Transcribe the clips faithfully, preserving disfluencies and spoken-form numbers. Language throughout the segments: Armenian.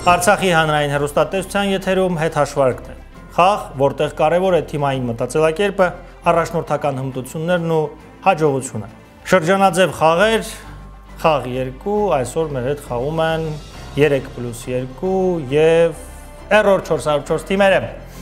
Արցախի հանրային հեռուստատեսության եթերում հետհաշվարկն է։ Խաղ, որտեղ կարևոր է թիմային մտածելակերպը, առաջնորդական հմտություններն ու հաջողությունը։ Շրջանաձև խաղեր, խաղ երկու, այսօր մեր հետ խաղում են երեք պլյուս երկու եւ Error չորս հարյուր չորս թիմերը։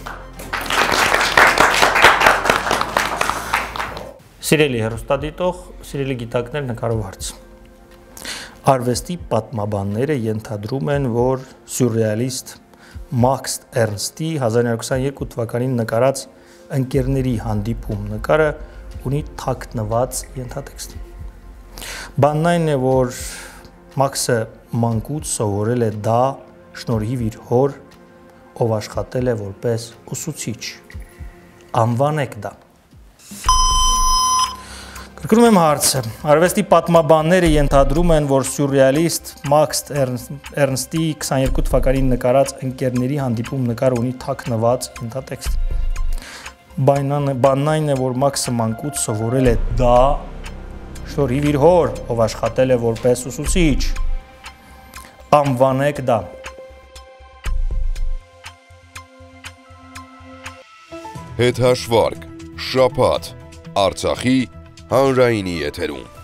Սիրելի հեռուստադիտող, սիրելի գիտակներ, նկարով հարց։ Արվեստի պատմաբանները ենթադրում են, որ սյուրռեալիստ Մաքս Էրնստի հազար իննսուն քսաներկու թվականին նկարած ընկերների հանդիպում նկարը ունի թաքնված ենթատեքստ։ Բանն այն է, որ Մաքսը մանկուց սովորել է դա շնորհիվ իր հոր, ով աշխատել է որպես ուսուցիչ։ Անվանեք դա։ Կրկնում եմ հարցը։ Արվեստի պատմաբանները ենթադրում են, որ սյուրռեալիստ Մաքս Էրնստի քսաներկու թվականին նկարած ընկերների հանդիպում նկարը ունի թաքնված ենթատեքստ։ Բանն այն է, որ Մաքսը մանկուց սովորել է դա շնորհիվ իր հոր, ով աշխատել է որպես ուսուցիչ։ Անվանեք դա։ Հետհաշվարկ, շաբաթ, Արցախի հանրայինի եթերում։